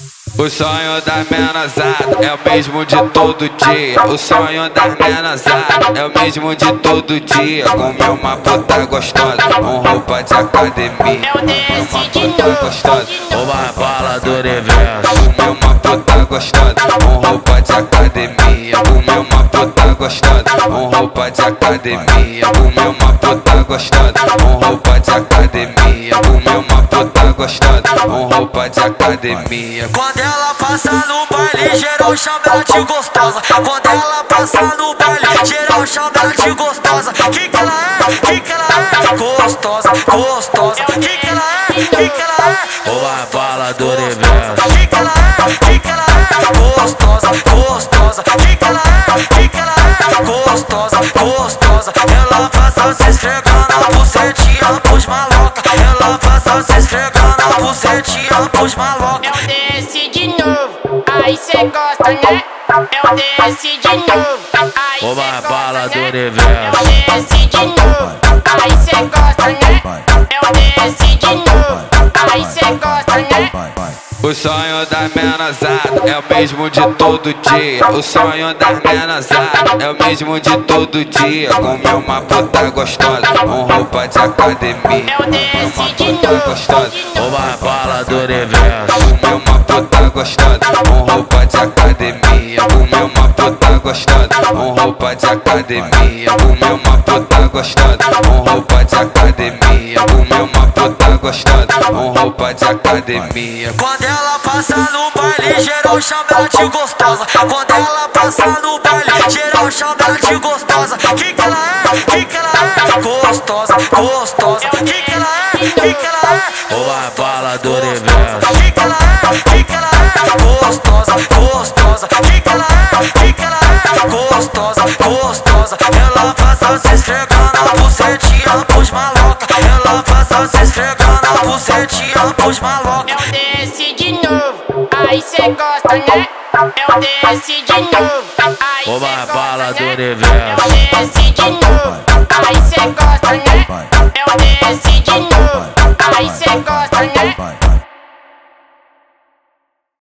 O sonho das menazadas é o mesmo de todo dia. O sonho das menazadas é o mesmo de todo dia. Comer uma puta gostosa com roupa de academia. Eu desci de novo. Uma bala do universo. Comer uma puta gostosa com roupa de academia. Comer uma puta gostosa com roupa de academia. Comer uma puta gostosa com roupa de academia. Comer uma puta gostosa com roupa de academia. Quando ela passa no baile, geral chama ela de gostosa. Quando ela passa no baile, geral chama ela de gostosa. Que ela é? Que ela é? Gostosa, gostosa. Que ela é? Que ela é? Uma bala do universo. Que ela é? Que ela é? Gostosa, gostosa. Que ela é? Que ela é? Gostosa, gostosa. Ela passa se esfregando a bucetinha pros maloca. Ela passa se esfregando a bucetinha pros maloca. Eu desci de novo, aí cê gosta, né? Eu desci de novo, aí cê Uma bala gosta, do né? universo. Eu desci de novo, aí cê gosta, né? Eu desci de novo, aí cê gosta, né? O sonho das menazadas é o mesmo de todo dia. O sonho das menazadas é o mesmo de todo dia. Comer uma puta gostosa com roupa de academia. Eu desci de novo. Uma bala do universo. Comer uma puta gostosa com roupa de academia. Comer uma puta gostosa com roupa de academia. Comer uma puta gostosa com roupa de academia. Comer uma puta gostosa com roupa de academia. Quando ela passa no baile, geral chama ela de gostosa. Quando ela passa no baile, geral chama ela de gostosa. Que ela é? Que ela é? Gostosa, gostosa. Que ela é? Que ela é? Uma bala do universo. Que ela é? Que ela é? Gostosa, gostosa. Que ela é? Que ela é? Gostosa, gostosa. Ela passa se esfregando a bucetinha pros maloca. Ela passa se esfregando a bucetinha pros maloca. Eu desci de novo, aí cê gosta, né? Eu desci de novo, aí cê Uma gosta, bala do né? universo. Eu desci de novo,